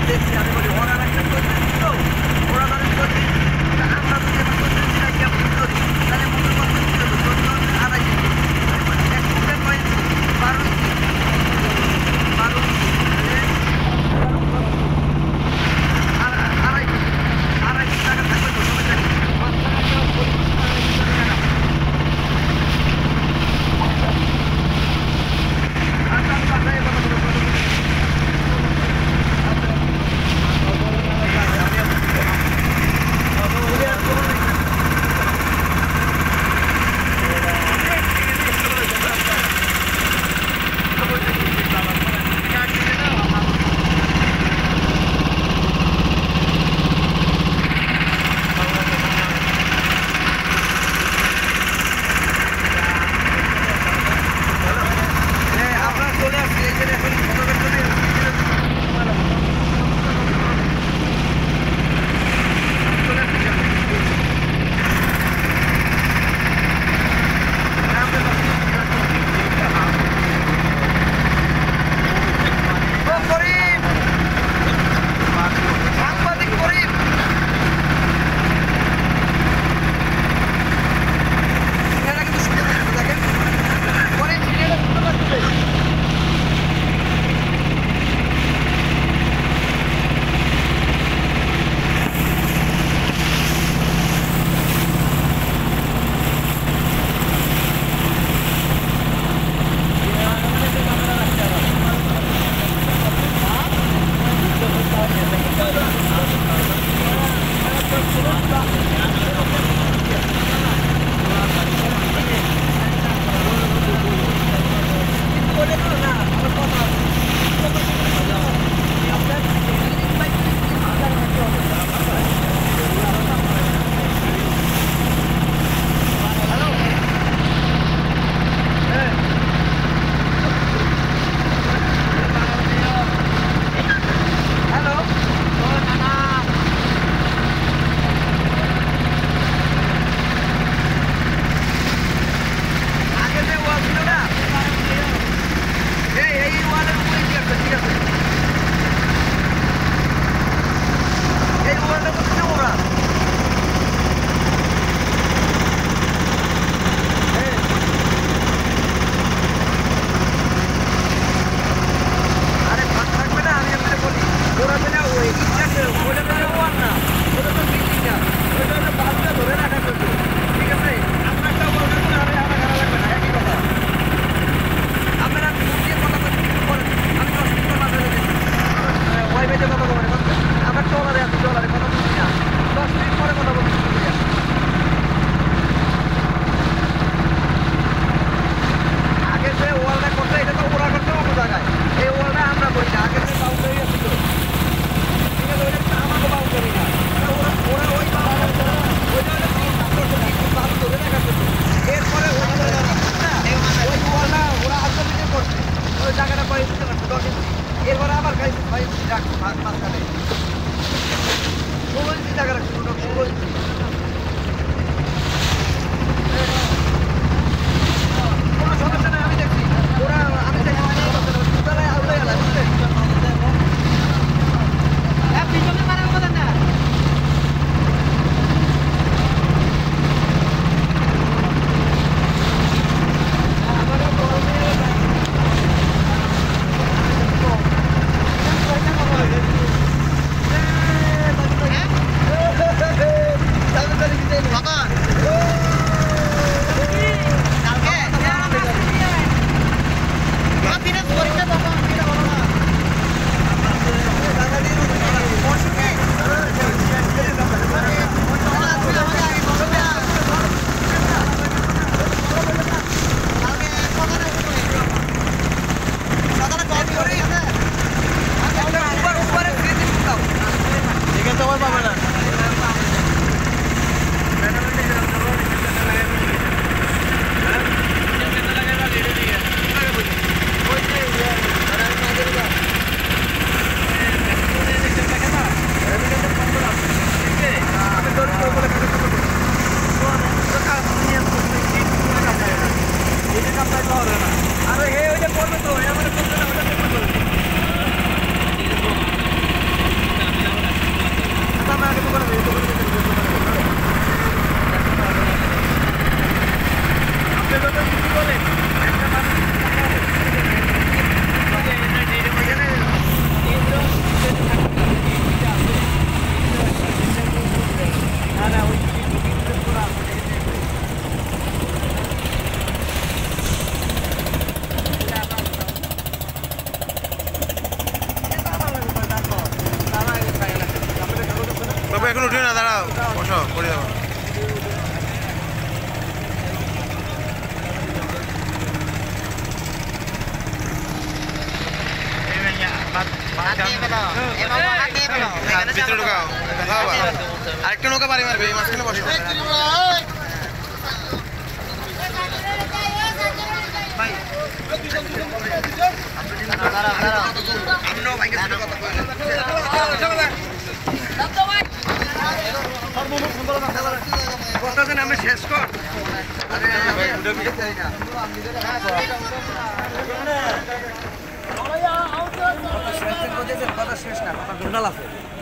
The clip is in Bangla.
দেখছি আমি বলি ওরা একটা চলতে ছিল ওরা ধরেন যদি আমরা যদি একটা চলতে ছিল একটা ভুল করি তাহলে মনে করতে ছিল তো চলতে আড়াই ইঞ্চি এক ফুটে 9 ইঞ্চি 12 ইঞ্চি 12 ইঞ্চি আড়াই ফুট টাকা থাকবে তো সমস্যা নেই 5 টাকা কেউ বলি এরপরে আবার খাইছি ভাই রাখছি মাঝখানে 16 ইঞ্চি টাকা রাখছি 16 ইঞ্চি কোনো সমস্যা নেই আমি দেখছি ওরা আমি দেখছি দুতলায় আউলে গেলাম বুঝলেন পিছনে মারা কথা না আসো করে যাবো ভিতরে ঢুকাও দেখা হবে আরেকটা নৌকা বাড়ি মারবে এই মাঝখানে বসে আমি শেষ কর কথা শেষ না কথা গোন্ডাল আছে